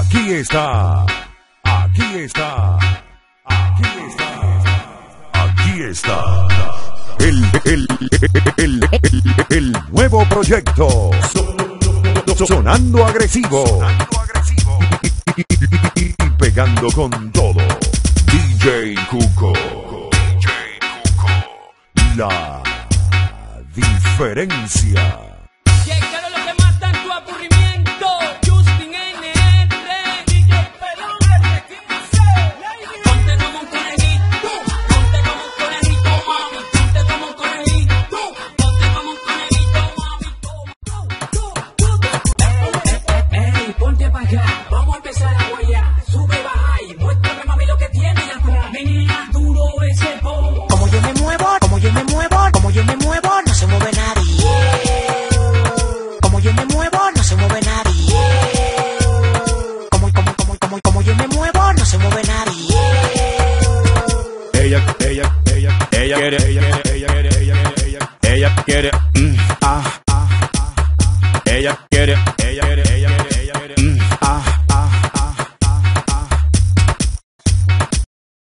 Aquí está, aquí está, aquí está, aquí está. El nuevo proyecto. Sonando agresivo. Y pegando con todo. DJ Cuco. La diferencia. Llegaron los que matan tu aburrimiento. Justin NR, DJ Pelón, ponte como un conejito, ponte como un conejito, mami, ponte como un conejito, ponte como un conejito, mami. Ey, ponte pa' acá, vamos a empezar a huellar. Sube, baja y muéstrame, mami, lo que tienes atrás. Menea duro ese po. Como yo me muevo, como yo me muevo, como yo me muevo, no se mueve nadie. Como yo me muevo, no se mueve nadie. Como yo me muevo, no se mueve nadie. Ella quiere, ella quiere,